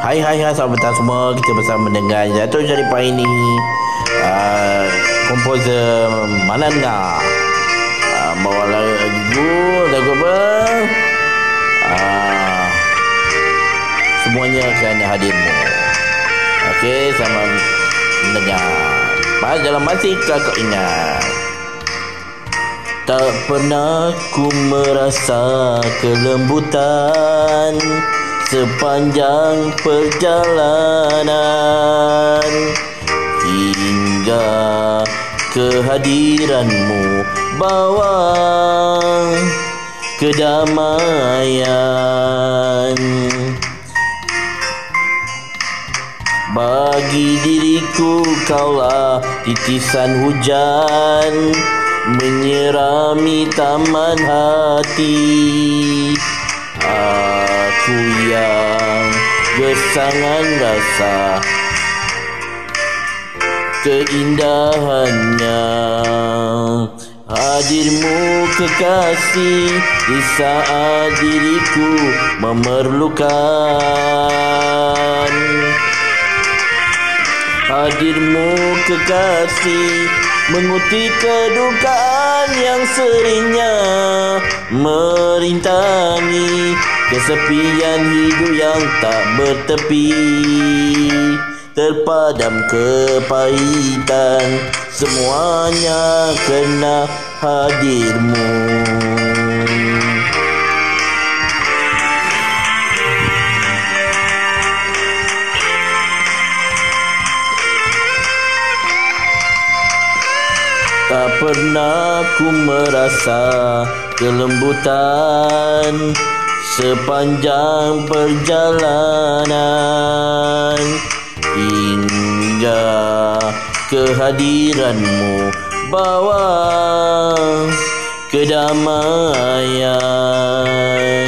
Hai, selamat datang semua. Kita bersama dengan Dato' Sharifah ini, komposer Mananga, bawa lagu apa? Semuanya kerana hadirmu. Okey, selamat mendengar. Dalam hati kau ingat, tak pernah ku merasa kelembutan sepanjang perjalanan, hingga kehadiranmu bawa kedamaian. Bagi diriku kaulah titisan hujan menyirami taman hati. Aku yang gesangan rasa keindahannya, hadirmu kekasih di saat diriku memerlukan. Hadirmu kekasih mengutik kedukaan yang seringnya merintangi kesepian hidup yang tak bertepi. Terpadam kepahitan, semuanya kena hadirmu. Tak pernah ku merasa kelembutan sepanjang perjalanan, hingga kehadiranmu bawa kedamaian.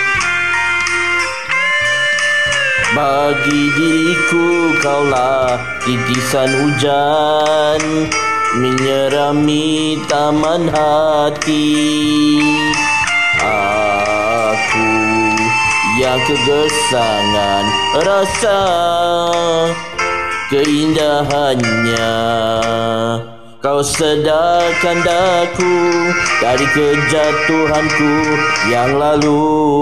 Bagi diriku kaulah titisan hujan menyirami taman hati. Aku yang kegesangan rasa keindahannya, kau sedarkan daku dari kejatuhanku yang lalu.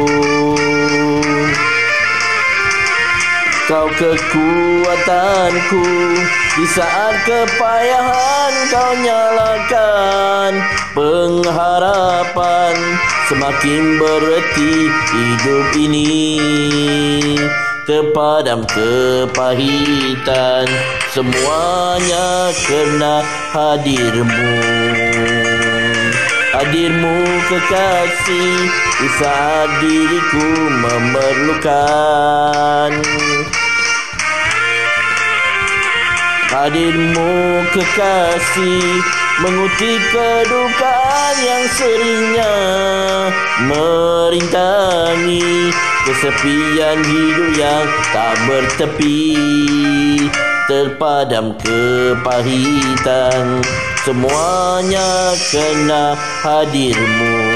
Kau kekuatanku di saat kepayahan, kau nyalakan pengharapan. Semakin berarti hidup ini, terpadam kepahitan, semuanya kerana hadirmu. Hadirmu kekasih di saat diriku memerlukan. Hadirmu kekasih mengutik kedukaan yang seringnya merintangi kesepian hidup yang tak bertepi. Terpadam kepahitan, semuanya kena hadirmu.